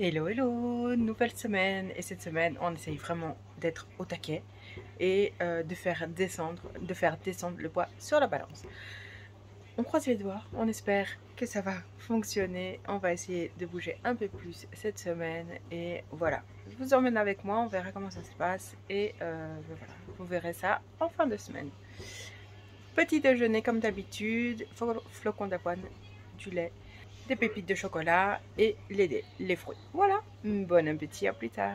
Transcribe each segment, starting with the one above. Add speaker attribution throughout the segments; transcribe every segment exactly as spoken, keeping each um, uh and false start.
Speaker 1: Hello hello, nouvelle semaine, et cette semaine on essaye vraiment d'être au taquet et euh, de faire descendre de faire descendre le poids sur la balance. On croise les doigts, on espère que ça va fonctionner, on va essayer de bouger un peu plus cette semaine et voilà. Je vous emmène avec moi, on verra comment ça se passe et euh, voilà, vous verrez ça en fin de semaine. Petit déjeuner comme d'habitude, flocons d'avoine, du lait, des pépites de chocolat et les, les fruits. Voilà, bon appétit, à plus tard.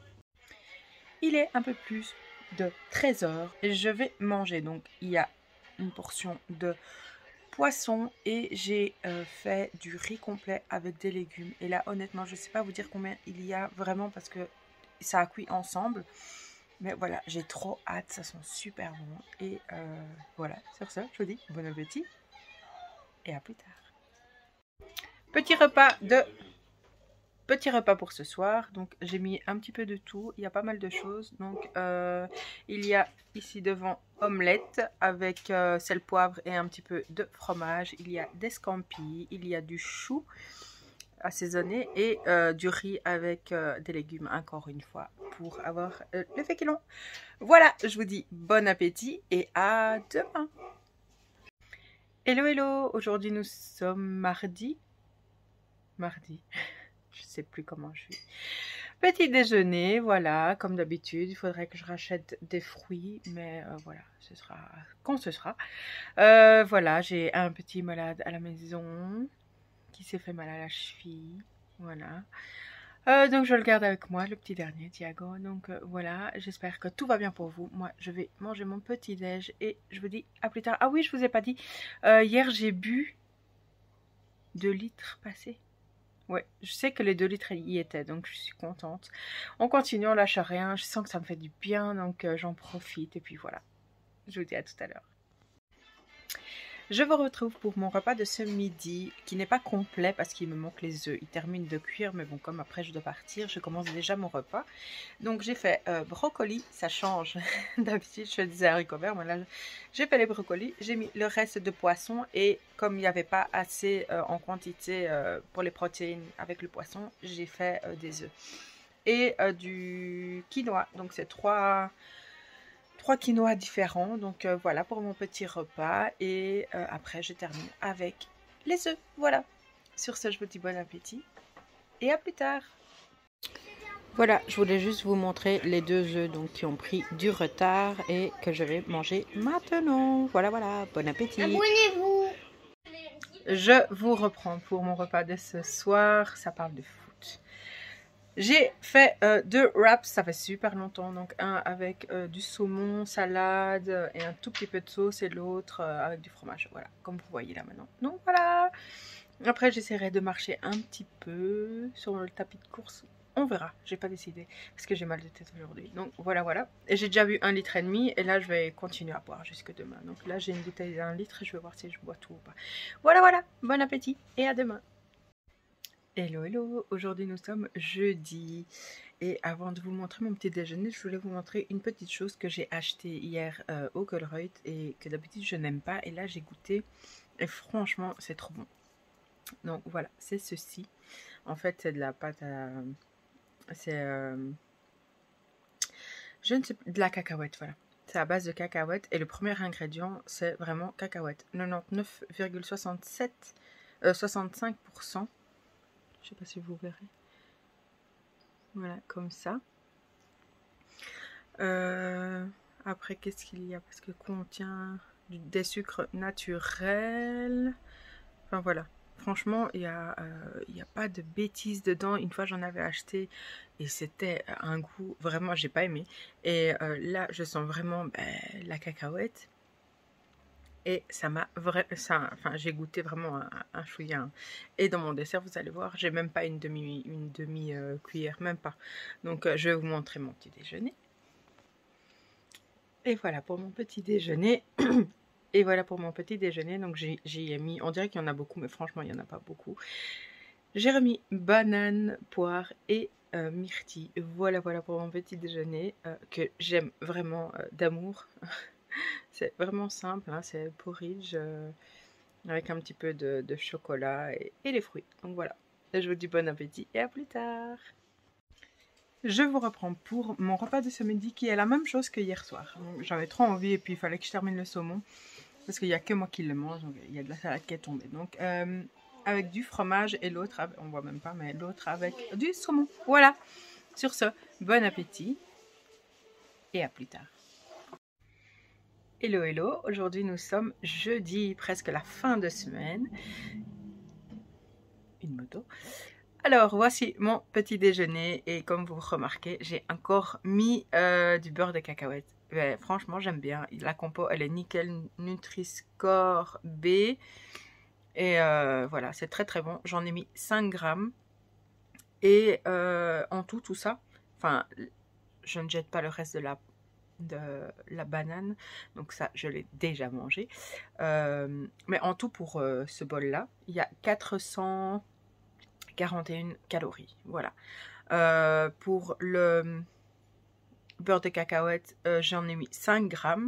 Speaker 1: Il est un peu plus de treize heures et je vais manger. Donc il y a une portion de poisson et j'ai euh, fait du riz complet avec des légumes. Et là honnêtement je ne sais pas vous dire combien il y a vraiment parce que ça a cuit ensemble. Mais voilà, j'ai trop hâte, ça sent super bon. Et euh, voilà, sur ce, je vous dis bon appétit et à plus tard. Petit repas de Petit repas pour ce soir, donc j'ai mis un petit peu de tout, il y a pas mal de choses. Donc euh, il y a ici devant omelette avec euh, sel, poivre et un petit peu de fromage. Il y a des scampi, il y a du chou assaisonné et euh, du riz avec euh, des légumes encore une fois pour avoir euh, le féculent. Voilà, je vous dis bon appétit et à demain. Hello hello, aujourd'hui nous sommes mardi. Mardi. Je sais plus comment je suis. Petit déjeuner, voilà, comme d'habitude. Il faudrait que je rachète des fruits, mais euh, voilà, ce sera quand ce sera. Euh, voilà, j'ai un petit malade à la maison qui s'est fait mal à la cheville. Voilà. Euh, donc je le garde avec moi, le petit dernier, Thiago. Donc euh, voilà, j'espère que tout va bien pour vous. Moi, je vais manger mon petit déj et je vous dis à plus tard. Ah oui, je vous ai pas dit. Euh, hier, j'ai bu deux litres passés. Ouais, je sais que les deux litres y étaient, donc je suis contente. On continue, on lâche rien. Je sens que ça me fait du bien, donc euh, j'en profite. Et puis voilà, je vous dis à tout à l'heure. Je vous retrouve pour mon repas de ce midi, qui n'est pas complet parce qu'il me manque les œufs. Ils terminent de cuire, mais bon, comme après je dois partir, je commence déjà mon repas. Donc j'ai fait euh, brocoli, ça change. D'habitude, je fais des haricots verts, mais là, j'ai fait les brocolis. J'ai mis le reste de poisson et comme il n'y avait pas assez euh, en quantité euh, pour les protéines avec le poisson, j'ai fait euh, des œufs. Et euh, du quinoa, donc c'est trois... Trois quinoas différents, donc euh, voilà pour mon petit repas. Et euh, après, je termine avec les œufs. Voilà. Sur ce, je vous dis bon appétit et à plus tard. Voilà, je voulais juste vous montrer les deux œufs donc, qui ont pris du retard et que je vais manger maintenant. Voilà, voilà, bon appétit.
Speaker 2: Abonnez-vous.
Speaker 1: Je vous reprends pour mon repas de ce soir. Ça parle de foot. J'ai fait euh, deux wraps, ça fait super longtemps, donc un avec euh, du saumon, salade et un tout petit peu de sauce et l'autre euh, avec du fromage, voilà, comme vous voyez là maintenant. Donc voilà, après j'essaierai de marcher un petit peu sur le tapis de course, on verra, j'ai pas décidé parce que j'ai mal de tête aujourd'hui. Donc voilà, voilà, et j'ai déjà bu un litre et demi et là je vais continuer à boire jusque demain. Donc là j'ai une bouteille d'un litre et je vais voir si je bois tout ou pas. Voilà, voilà, bon appétit et à demain. Hello hello, aujourd'hui nous sommes jeudi et avant de vous montrer mon petit déjeuner, je voulais vous montrer une petite chose que j'ai acheté hier euh, au Colruyt et que d'habitude je n'aime pas et là j'ai goûté et franchement c'est trop bon. Donc voilà, c'est ceci. En fait c'est de la pâte à... c'est... Euh, je ne sais pas, de la cacahuète, voilà. C'est à base de cacahuètes et le premier ingrédient c'est vraiment cacahuètes. quatre-vingt-dix-neuf virgule soixante-sept, euh, soixante-cinq pour cent. Je sais pas si vous verrez. Voilà, comme ça. Euh, après, qu'est-ce qu'il y a? Parce que contient des sucres naturels. Enfin, voilà. Franchement, il n'y a, euh, il y a pas de bêtises dedans. Une fois, j'en avais acheté et c'était un goût... Vraiment, j'ai pas aimé. Et euh, là, je sens vraiment ben, la cacahuète. Et ça m'a vraiment, enfin j'ai goûté vraiment un, un chouïa. Hein. Et dans mon dessert, vous allez voir, j'ai même pas une demi, une demi euh, cuillère, même pas. Donc euh, je vais vous montrer mon petit déjeuner. Et voilà pour mon petit déjeuner. Et voilà pour mon petit déjeuner. Donc j'y ai mis, on dirait qu'il y en a beaucoup, mais franchement il y en a pas beaucoup. J'ai remis banane, poire et euh, myrtille. Voilà, voilà pour mon petit déjeuner euh, que j'aime vraiment euh, d'amour. C'est vraiment simple, hein, c'est porridge euh, avec un petit peu de, de chocolat et, et les fruits. Donc voilà. Et je vous dis bon appétit et à plus tard. Je vous reprends pour mon repas de ce midi qui est la même chose que hier soir. J'avais trop envie et puis il fallait que je termine le saumon parce qu'il n'y a que moi qui le mange, donc il y a de la salade qui est tombée. Donc euh, avec du fromage et l'autre, on voit même pas, mais l'autre avec du saumon. Voilà. Sur ce, bon appétit et à plus tard. Hello hello, aujourd'hui nous sommes jeudi, presque la fin de semaine. Une moto. Alors voici mon petit déjeuner et comme vous remarquez, j'ai encore mis euh, du beurre de cacahuète. Ouais, franchement j'aime bien, la compo elle est nickel, Nutri-Score B et euh, voilà, c'est très très bon. J'en ai mis cinq grammes et euh, en tout tout ça, enfin je ne jette pas le reste de la de la banane, donc ça je l'ai déjà mangé, euh, mais en tout pour euh, ce bol là il y a quatre cent quarante et une calories, voilà. Euh, pour le beurre de cacahuète, euh, j'en ai mis cinq grammes,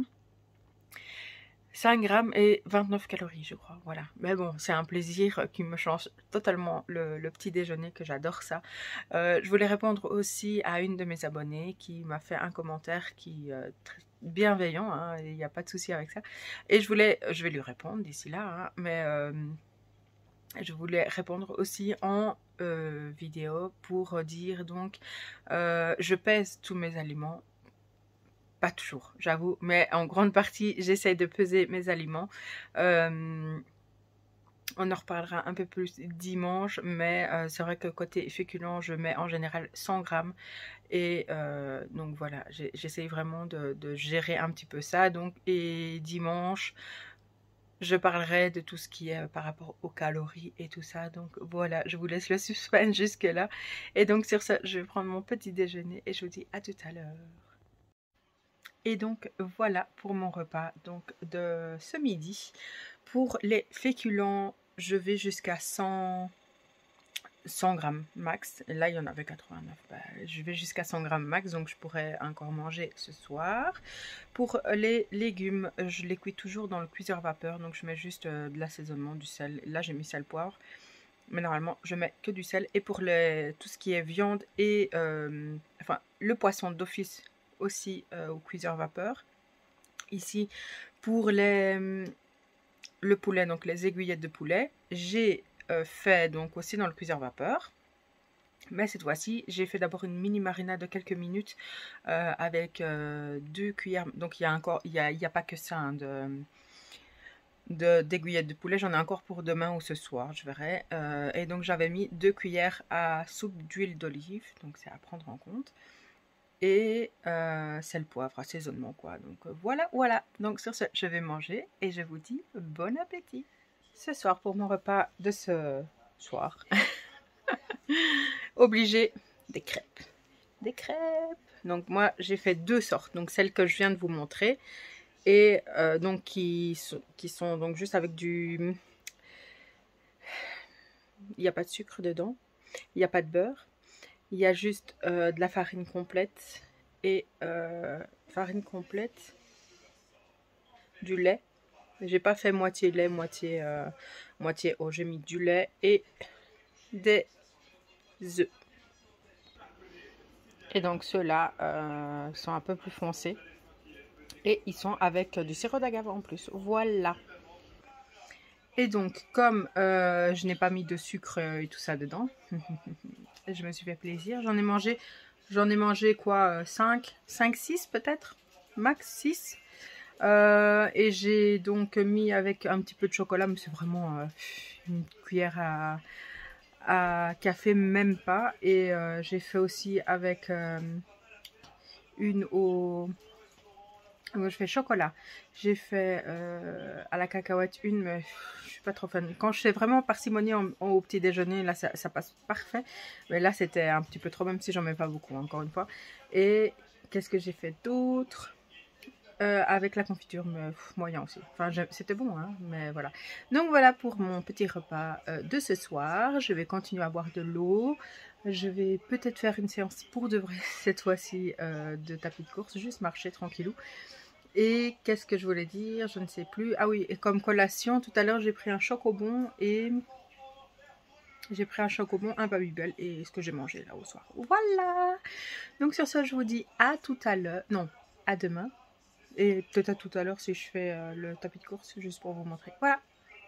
Speaker 1: cinq grammes et vingt-neuf calories je crois, voilà. Mais bon, c'est un plaisir qui me change totalement le, le petit déjeuner, que j'adore ça. Euh, je voulais répondre aussi à une de mes abonnées qui m'a fait un commentaire qui euh, très bienveillant, hein, il n'y a pas de souci avec ça. Et je voulais, je vais lui répondre d'ici là, hein, mais euh, je voulais répondre aussi en euh, vidéo pour dire donc, euh, je pèse tous mes aliments. Pas toujours, j'avoue, mais en grande partie, j'essaie de peser mes aliments. Euh, on en reparlera un peu plus dimanche, mais euh, c'est vrai que côté féculent, je mets en général cent grammes. Et euh, donc voilà, j'essaie vraiment de, de gérer un petit peu ça. Donc, et dimanche, je parlerai de tout ce qui est par rapport aux calories et tout ça. Donc voilà, je vous laisse le suspense jusque là. Et donc sur ça, je vais prendre mon petit déjeuner et je vous dis à tout à l'heure. Et donc voilà pour mon repas donc de ce midi. Pour les féculents, je vais jusqu'à cent grammes max. Et là il y en avait quatre-vingt-neuf. Bah, je vais jusqu'à cent grammes max, donc je pourrais encore manger ce soir. Pour les légumes, je les cuis toujours dans le cuiseur vapeur, donc je mets juste de l'assaisonnement, du sel. Là j'ai mis sel poivre, mais normalement je mets que du sel. Et pour les, tout ce qui est viande et euh, enfin le poisson d'office aussi euh, au cuiseur vapeur. Ici pour les le poulet, donc les aiguillettes de poulet, j'ai euh, fait donc aussi dans le cuiseur vapeur, mais cette fois-ci j'ai fait d'abord une mini marinade de quelques minutes euh, avec euh, deux cuillères, donc il y a encore il y a, il y a pas que ça hein, de de d'aiguillettes de poulet, j'en ai encore pour demain ou ce soir, je verrai. Euh, et donc j'avais mis deux cuillères à soupe d'huile d'olive, donc c'est à prendre en compte. Et euh, sel, poivre, assaisonnement quoi. Donc euh, voilà, voilà. Donc sur ce, je vais manger et je vous dis bon appétit. Ce soir pour mon repas de ce soir, obligé des crêpes. Des crêpes. Donc moi j'ai fait deux sortes. Donc celle que je viens de vous montrer et euh, donc qui sont, qui sont donc juste avec du... Il n'y a pas de sucre dedans, il n'y a pas de beurre. Il y a juste euh, de la farine complète et euh, farine complète, du lait. J'ai pas fait moitié lait, moitié, euh, moitié eau. J'ai mis du lait et des œufs. Et donc ceux-là euh, sont un peu plus foncés. Et ils sont avec du sirop d'agave en plus. Voilà. Et donc comme euh, je n'ai pas mis de sucre et tout ça dedans... Je me suis fait plaisir. J'en ai mangé, j'en ai mangé quoi, cinq, cinq, six peut-être, max six. Euh, et j'ai donc mis avec un petit peu de chocolat, mais c'est vraiment euh, une cuillère à, à café, même pas. Et euh, j'ai fait aussi avec euh, une au... Je fais chocolat. J'ai fait euh, à la cacahuète une, mais je suis pas trop fan. Quand je fais vraiment parcimonie en, en, au petit déjeuner, là ça, ça passe parfait. Mais là c'était un petit peu trop, même si j'en mets pas beaucoup, encore une fois. Et qu'est-ce que j'ai fait d'autre euh, avec la confiture, mais pff, moyen aussi. Enfin, c'était bon, hein, mais voilà. Donc voilà pour mon petit repas euh, de ce soir. Je vais continuer à boire de l'eau. Je vais peut-être faire une séance pour de vrai cette fois-ci euh, de tapis de course, juste marcher tranquillou. Et qu'est-ce que je voulais dire? Je ne sais plus. Ah oui, et comme collation, tout à l'heure, j'ai pris un chocobon et J'ai pris un chocobon, un Babybel et ce que j'ai mangé là au soir. Voilà. Donc sur ce, je vous dis à tout à l'heure. Non, à demain. Et peut-être à tout à l'heure si je fais euh, le tapis de course, juste pour vous montrer. Voilà.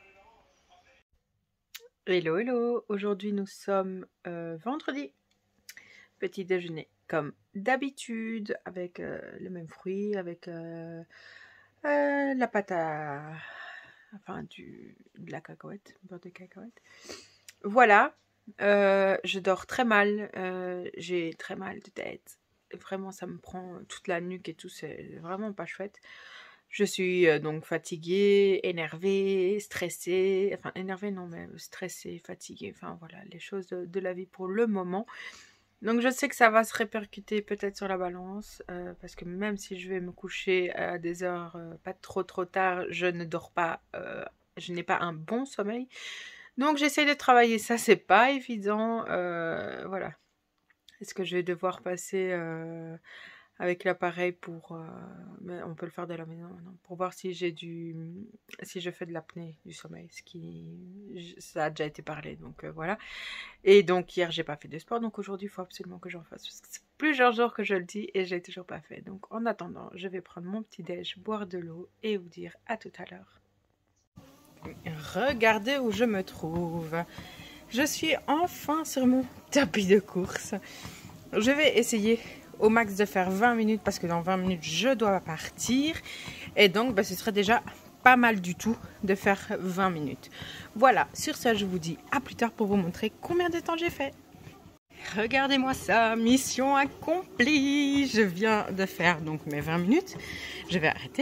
Speaker 1: Hello, hello. Aujourd'hui, nous sommes euh, vendredi. Petit déjeuner comme d'habitude, avec euh, les mêmes fruits, avec euh, euh, la pâte à... Enfin, du, de la cacahuète, beurre de cacahuète. Voilà. Euh, je dors très mal, euh, j'ai très mal de tête, vraiment ça me prend toute la nuque et tout, c'est vraiment pas chouette. Je suis euh, donc fatiguée, énervée, stressée, enfin énervée non mais stressée, fatiguée, enfin voilà les choses de, de la vie pour le moment. Donc je sais que ça va se répercuter peut-être sur la balance, euh, parce que même si je vais me coucher à des heures euh, pas trop trop tard, je ne dors pas, euh, je n'ai pas un bon sommeil. Donc j'essaie de travailler ça, c'est pas évident, euh, voilà. Est-ce que je vais devoir passer euh, avec l'appareil pour, euh, mais on peut le faire de la maison, non, pour voir si j'ai du, si je fais de l'apnée du sommeil, ce qui, ça a déjà été parlé, donc euh, voilà. Et donc hier j'ai pas fait de sport, donc aujourd'hui il faut absolument que j'en fasse, parce que c'est plusieurs jours que je le dis et j'ai toujours pas fait. Donc en attendant, je vais prendre mon petit déj, boire de l'eau et vous dire à tout à l'heure. Regardez où je me trouve. Je suis enfin sur mon tapis de course. Je vais essayer au max de faire vingt minutes parce que dans vingt minutes je dois partir. Et donc bah, ce serait déjà pas mal du tout de faire vingt minutes. Voilà, sur ça je vous dis à plus tard pour vous montrer combien de temps j'ai fait. Regardez-moi ça, mission accomplie. Je viens de faire donc mes vingt minutes. Je vais arrêter.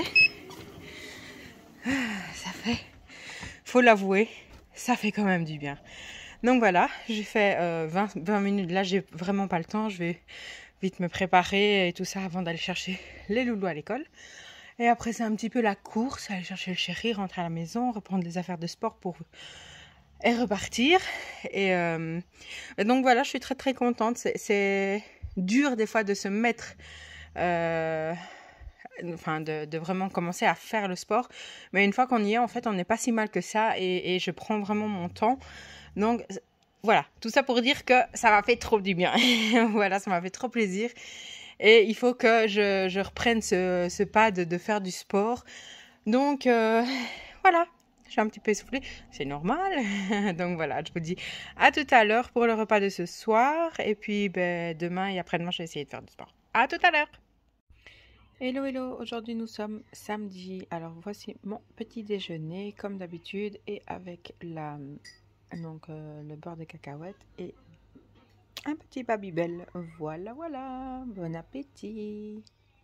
Speaker 1: Ça fait... Faut l'avouer, ça fait quand même du bien. Donc voilà, j'ai fait euh, vingt, vingt minutes. Là, j'ai vraiment pas le temps. Je vais vite me préparer et tout ça avant d'aller chercher les loulous à l'école. Et après, c'est un petit peu la course, aller chercher le chéri, rentrer à la maison, reprendre les affaires de sport pour et repartir. Et, euh, et donc voilà, je suis très très contente. C'est, c'est dur des fois de se mettre... Euh, enfin de, de vraiment commencer à faire le sport, mais une fois qu'on y est en fait on n'est pas si mal que ça et, et je prends vraiment mon temps, donc voilà, tout ça pour dire que ça m'a fait trop du bien. Voilà, ça m'a fait trop plaisir et il faut que je, je reprenne ce, ce pas de, de faire du sport, donc euh, voilà, je suis un petit peu essoufflée, c'est normal. Donc voilà, je vous dis à tout à l'heure pour le repas de ce soir et puis ben, demain et après-demain je vais essayer de faire du sport. À tout à l'heure. Hello hello, aujourd'hui nous sommes samedi, alors voici mon petit déjeuner comme d'habitude et avec la, donc, euh, le beurre de cacahuète et un petit Babybel, voilà voilà, bon appétit.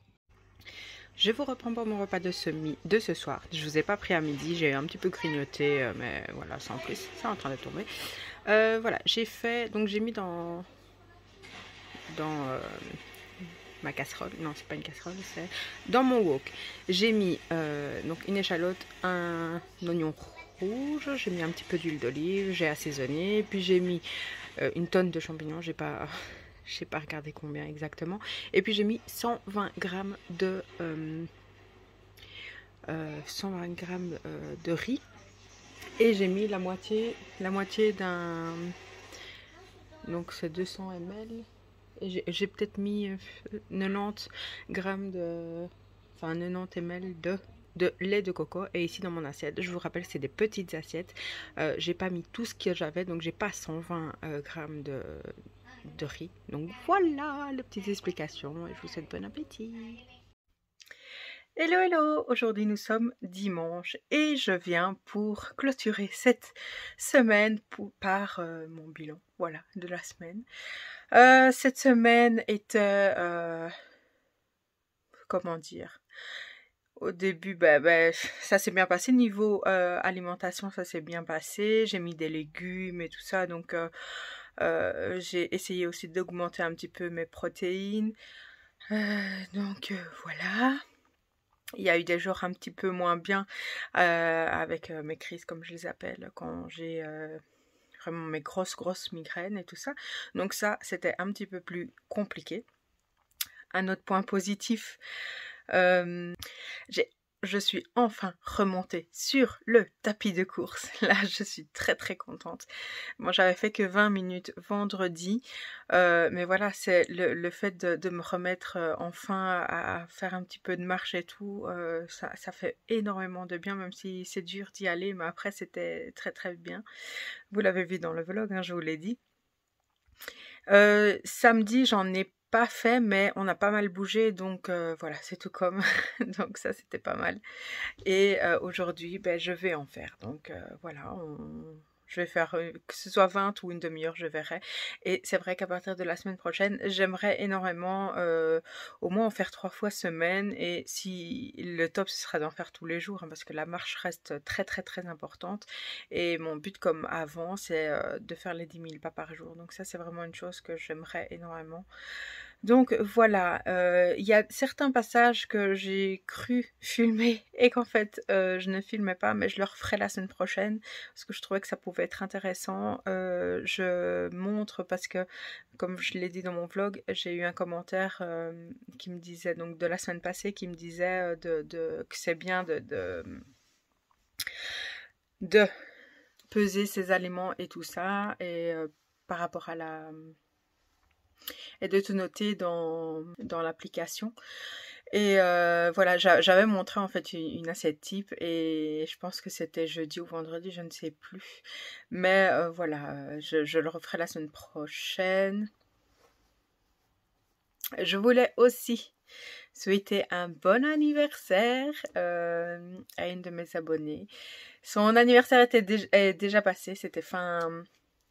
Speaker 1: Je vous reprends pour mon repas de ce, mi de ce soir, je vous ai pas pris à midi, j'ai un petit peu grignoté euh, mais voilà sans plus, c'est en train de tomber. Euh, voilà, j'ai fait, donc j'ai mis dans, dans... Euh, ma casserole, non c'est pas une casserole, c'est dans mon wok. J'ai mis euh, donc une échalote, un oignon rouge, j'ai mis un petit peu d'huile d'olive, j'ai assaisonné, puis j'ai mis euh, une tonne de champignons, j'ai pas, je sais pas regarder combien exactement, et puis j'ai mis cent vingt grammes de euh, euh, cent vingt grammes euh, de riz, et j'ai mis la moitié, la moitié d'un, donc c'est deux cents millilitres. J'ai peut-être mis euh, quatre-vingt-dix grammes de, enfin quatre-vingt-dix millilitres de, de lait de coco. Et ici dans mon assiette, je vous rappelle, c'est des petites assiettes. Euh, j'ai pas mis tout ce que j'avais, donc j'ai pas cent vingt euh, grammes de, de riz. Donc voilà les petites explications et je vous souhaite bon appétit. Hello hello, aujourd'hui nous sommes dimanche et je viens pour clôturer cette semaine pour, par euh, mon bilan, voilà, de la semaine. Euh, cette semaine était, euh, comment dire, au début, bah, bah, ça s'est bien passé, niveau euh, alimentation, ça s'est bien passé, j'ai mis des légumes et tout ça, donc euh, euh, j'ai essayé aussi d'augmenter un petit peu mes protéines, euh, donc euh, voilà. Il y a eu des jours un petit peu moins bien euh, avec euh, mes crises, comme je les appelle, quand j'ai... Euh, vraiment mes grosses grosses migraines et tout ça, donc ça c'était un petit peu plus compliqué. Un autre point positif, euh, j'ai je suis enfin remontée sur le tapis de course. Là, je suis très très contente. Moi, j'avais fait que vingt minutes vendredi. Euh, mais voilà, c'est le, le fait de, de me remettre euh, enfin à, à faire un petit peu de marche et tout. Euh, ça, ça fait énormément de bien, même si c'est dur d'y aller. Mais après, c'était très très bien. Vous l'avez vu dans le vlog, hein, je vous l'ai dit. Euh, samedi, j'en ai pas fait, mais on a pas mal bougé, donc euh, voilà, c'est tout comme. Donc ça, c'était pas mal. Et euh, aujourd'hui, ben, je vais en faire. Donc euh, voilà, on... je vais faire, euh, que ce soit vingt ou une demi-heure, je verrai. Et c'est vrai qu'à partir de la semaine prochaine, j'aimerais énormément euh, au moins en faire trois fois semaine. Et si le top, ce sera d'en faire tous les jours, hein, parce que la marche reste très très très importante. Et mon but, comme avant, c'est euh, de faire les dix mille pas par jour. Donc ça, c'est vraiment une chose que j'aimerais énormément. Donc voilà, euh, il y a certains passages que j'ai cru filmer et qu'en fait euh, je ne filmais pas, mais je le referai la semaine prochaine parce que je trouvais que ça pouvait être intéressant. Euh, je montre parce que, comme je l'ai dit dans mon vlog, j'ai eu un commentaire euh, qui me disait, donc de la semaine passée, qui me disait de, de, que c'est bien de, de, de peser ses aliments et tout ça, et euh, par rapport à la... et de tout noter dans, dans l'application. Et euh, voilà, j'avais montré en fait une, une assiette type et je pense que c'était jeudi ou vendredi, je ne sais plus. Mais euh, voilà, je, je le referai la semaine prochaine. Je voulais aussi souhaiter un bon anniversaire euh, à une de mes abonnées. Son anniversaire était déjà, est déjà passé, c'était fin...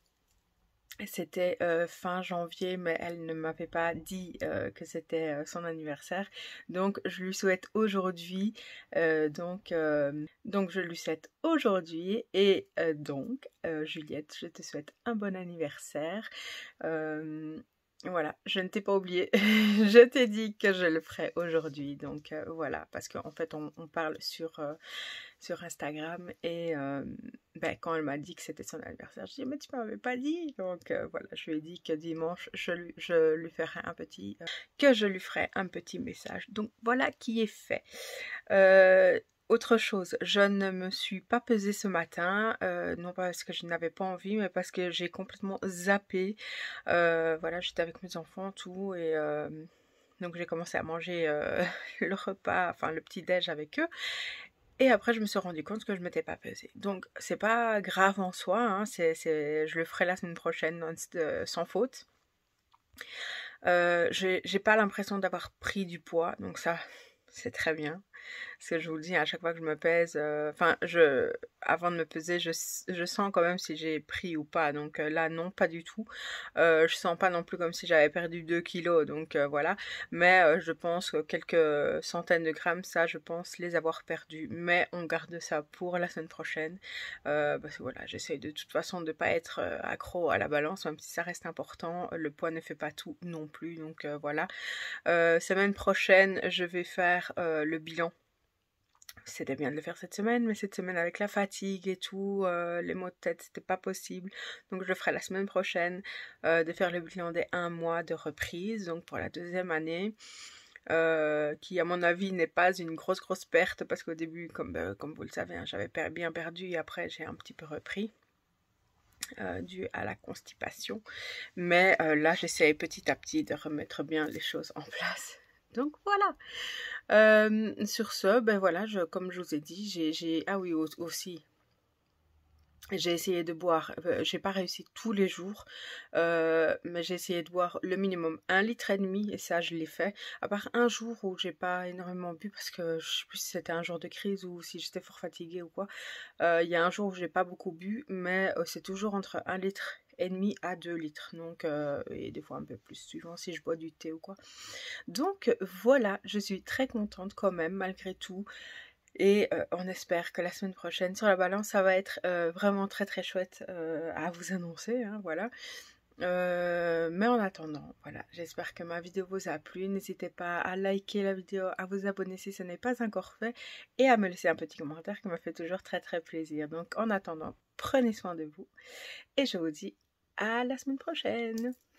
Speaker 1: C'était euh, fin janvier, mais elle ne m'avait pas dit euh, que c'était euh, son anniversaire. Donc, je lui souhaite aujourd'hui. Euh, donc, euh, donc, je lui souhaite aujourd'hui. Et euh, donc, euh, Juliette, je te souhaite un bon anniversaire. Euh, voilà, je ne t'ai pas oublié. Je t'ai dit que je le ferais aujourd'hui. Donc, euh, voilà, parce qu'en fait, on, on parle sur... Euh, sur Instagram et euh, ben, quand elle m'a dit que c'était son anniversaire, je dis mais tu m'avais pas dit, donc euh, voilà, je lui ai dit que dimanche je lui, je lui ferai un petit euh, que je lui ferai un petit message, donc voilà qui est fait. Euh, autre chose, je ne me suis pas pesée ce matin, euh, non pas parce que je n'avais pas envie, mais parce que j'ai complètement zappé. Euh, voilà, j'étais avec mes enfants, tout, et euh, donc j'ai commencé à manger euh, le repas, enfin le petit déj avec eux. Et après, je me suis rendu compte que je ne m'étais pas pesée. Donc, c'est pas grave en soi. Hein, c'est, c'est, je le ferai la semaine prochaine euh, sans faute. Euh, j'ai, j'ai pas l'impression d'avoir pris du poids. Donc ça, c'est très bien. Parce que je vous le dis, à chaque fois que je me pèse, enfin, euh, je, avant de me peser, je, je sens quand même si j'ai pris ou pas. Donc euh, là, non, pas du tout. Euh, je sens pas non plus comme si j'avais perdu deux kilos. Donc euh, voilà. Mais euh, je pense que quelques centaines de grammes, ça, je pense les avoir perdus. Mais on garde ça pour la semaine prochaine. Euh, parce que voilà, j'essaye de toute façon de ne pas être euh, accro à la balance, même si ça reste important. Le poids ne fait pas tout non plus. Donc euh, voilà. Euh, semaine prochaine, je vais faire euh, le bilan. C'était bien de le faire cette semaine, mais cette semaine avec la fatigue et tout, euh, les maux de tête, c'était pas possible. Donc je le ferai la semaine prochaine, euh, de faire le bilan des un mois de reprise, donc pour la deuxième année. Euh, qui à mon avis n'est pas une grosse grosse perte, parce qu'au début, comme, euh, comme vous le savez, hein, j'avais per bien perdu et après j'ai un petit peu repris. Euh, dû à la constipation. Mais euh, là, j'essaie petit à petit de remettre bien les choses en place. Donc voilà. Euh, sur ce, ben voilà, je, comme je vous ai dit, j'ai, j'ai ah oui aussi, j'ai essayé de boire, euh, j'ai pas réussi tous les jours, euh, mais j'ai essayé de boire le minimum un litre et demi, et ça je l'ai fait, à part un jour où j'ai pas énormément bu, parce que je sais plus si c'était un jour de crise ou si j'étais fort fatiguée ou quoi. Euh, il y a un jour où j'ai pas beaucoup bu, mais euh, c'est toujours entre un litre et demi à deux litres, donc euh, et des fois un peu plus, suivant si je bois du thé ou quoi. Donc voilà, je suis très contente quand même, malgré tout. Et euh, on espère que la semaine prochaine sur la balance, ça va être euh, vraiment très très chouette euh, à vous annoncer, hein, voilà. Euh, mais en attendant, voilà, j'espère que ma vidéo vous a plu. N'hésitez pas à liker la vidéo, à vous abonner si ce n'est pas encore fait, et à me laisser un petit commentaire qui me fait toujours très très plaisir. Donc en attendant, prenez soin de vous, et je vous dis à la semaine prochaine.